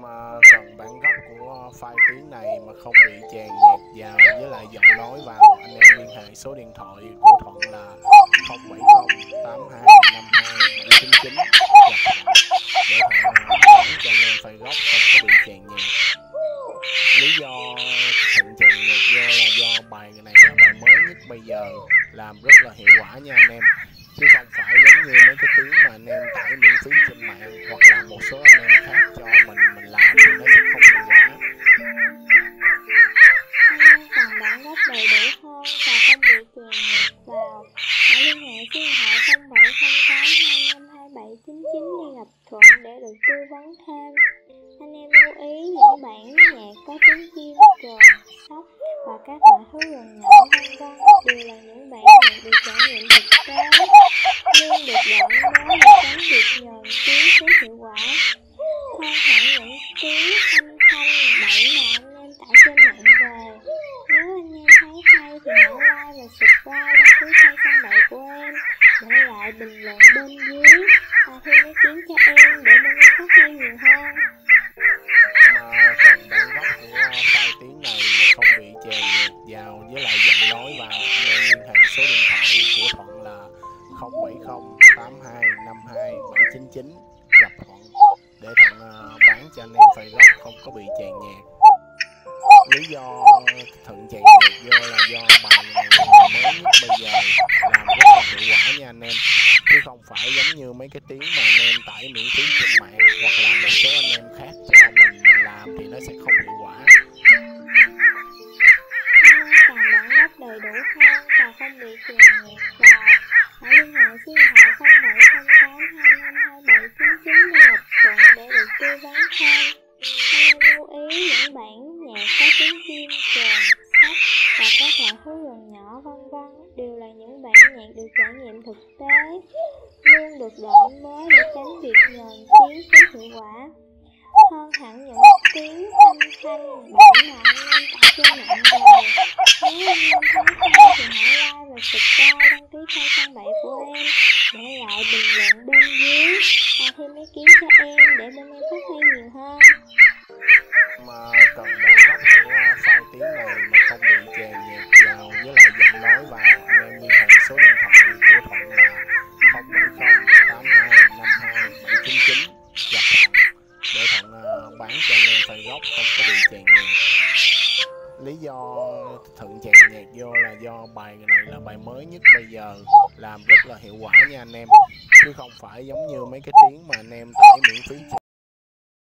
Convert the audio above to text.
mà cần bản gốc của file tiếng này mà không bị chèn nhạc vào với lại giọng nói vào, anh em liên hệ số điện thoại của Thuận là 070 82 52 799 để Thuận bán cho anh em file gốc không có bị chèn nhạc. Lý do Thuận chèn nhạc là do bài này là bài mới nhất bây giờ, làm rất là hiệu quả nha anh em, chứ không phải giống như mấy cái tiếng mà anh em tải miễn phí trên mạng hoặc là một số anh em khác cho mình làm thì nó sẽ không hiệu quả. Còn bản gốc đầy đủ hơn và không bị chèn nhạc vào, hãy liên hệ số điện thoại 0708252799 để gặp Thuận để được tư vấn thêm. Anh em lưu ý những bản nhạc có tiếng chim, trồn, sóc và các loại thú rừng nhỏ vân vân đều là những bản nhạc được trải nghiệm thực tế, luôn được đoạn mới để tránh việc nhờn tiếng thiếu hiệu quả. Hơn hẳn những tiếng âm thanh bậy mà anh em tải trên mạng về. Nếu anh em thấy hay thì hãy like và subscribe đăng ký kênh Săn Bậy của em, để lại bình luận bên dưới và thêm ý kiến cho em để bên em phát huy nhiều hơn. Mà cần bản gốc của file tiếng này mà không bị chèn nhạc vào với lại giọng nói vào, anh em liên hệ số điện thoại của Thuận là 070 82 52 799 gặp Thuận để Thuận bán cho anh em file gốc không có bị chèn nhạc. Lý do Thuận chèn nhạc là do bài này là bài mới nhất bây giờ, làm rất là hiệu quả nha anh em, chứ không phải giống như mấy cái tiếng mà anh em tải miễn phí trên mạng hoặc là một số anh em khác cho mình làm thì nó sẽ không hiệu quả. Còn bản gốc đầy đủ hơn và không bị chèn nhạc vào, hãy liên hệ số điện thoại 0708252799 để gặp Thuận để được tư vấn thêm. Anh em lưu ý những bản nhạc có tiếng chim, trồn, sóc và các loại thú rừng nhỏ vân vân đều là những bản nhạc được trải nghiệm thực tế, luôn được đổi mới để tránh việc nhờn tiếng thiếu hiệu quả. Hơn hẳn những tiếng âm thanh bậy mà anh em tải trên mạng về. Nếu anh em thấy hay thì hãy like và subscribe đăng ký kênh Săn Bậy của em, để lại bình luận bên dưới và thêm ý kiến cho em để bên em phát huy nhiều hơn. Mà cần bản gốc của file tiếng này mà không bị chèn nhạc vào với lại giọng nói vào, anh em liên hệ số điện thoại của Thuận là 070 82 52 799 gặp Thuận để Thuận bán cho anh em file gốc không có bị chèn nhạc. Lý do Thuận chèn nhạc là do bài này là bài mới nhất bây giờ, làm rất là hiệu quả nha anh em, chứ không phải giống như mấy cái tiếng mà anh em tải miễn phí trên